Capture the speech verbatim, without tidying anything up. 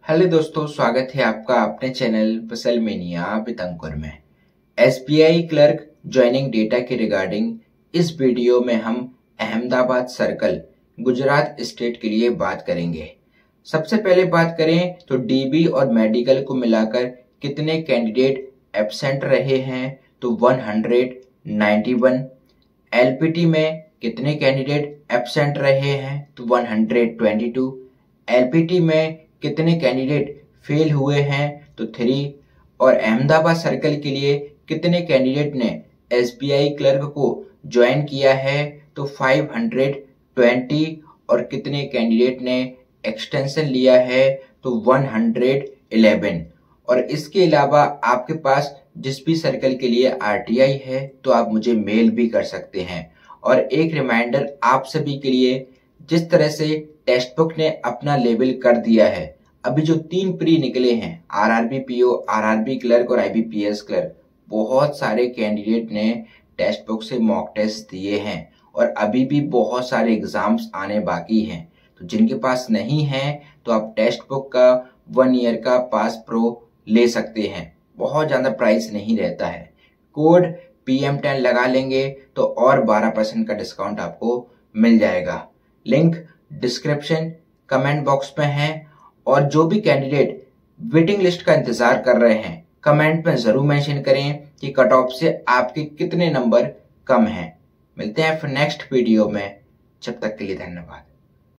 Hello दोस्तों, स्वागत है आपका अपने चैनल पसल मेनिया विद अंकुर में। एसबीआई क्लर्क ज्वाइनिंग डेटा के रिगार्डिंग इस वीडियो में हम अहमदाबाद सर्कल गुजरात स्टेट के लिए बात करेंगे। सबसे पहले बात करें तो डीबी और मेडिकल को मिलाकर कितने कैंडिडेट एब्सेंट रहे हैं, तो एक सौ इक्यानवे। एलपीटी में कितने कैंडिडेट एब्सेंट रहे हैं, तो एक सौ बाईस। एलपीटी में कितने कैंडिडेट फेल हुए हैं, तो थ्री। और अहमदाबाद सर्कल के लिए कितने कैंडिडेट ने एसबीआई क्लर्क को ज्वाइन किया है, तो पाँच सौ बीस। और कितने कैंडिडेट ने एक्सटेंशन लिया है, तो एक सौ ग्यारह। और इसके अलावा आपके पास जिस भी सर्कल के लिए आरटीआई है तो आप मुझे मेल भी कर सकते हैं। और एक रिमाइंडर आप सभी के लिए, जिस तरह से टेक्स्ट बुक ने अपना लेवल कर दिया है, अभी जो तीन प्री निकले हैं, आरआरबी पीओ, आरआरबी क्लर्क और आईबीपीएस क्लर्क, बहुत सारे कैंडिडेट ने टेक्स्ट बुक से मॉक टेस्ट दिए हैं और अभी भी बहुत सारे एग्जाम्स आने बाकी हैं। तो जिनके पास नहीं है तो आप टेक्स्ट बुक का वन ईयर का पास प्रो ले सकते हैं, बहुत ज्यादा प्राइस नहीं रहता है। कोड पी एम टेन लगा लेंगे तो और बारह परसेंट का डिस्काउंट आपको मिल जाएगा। लिंक डिस्क्रिप्शन कमेंट बॉक्स में है। और जो भी कैंडिडेट वेटिंग लिस्ट का इंतजार कर रहे हैं, कमेंट में जरूर मेंशन करें कि कट ऑफ से आपके कितने नंबर कम हैं। मिलते हैं फिर नेक्स्ट वीडियो में, जब तक के लिए धन्यवाद।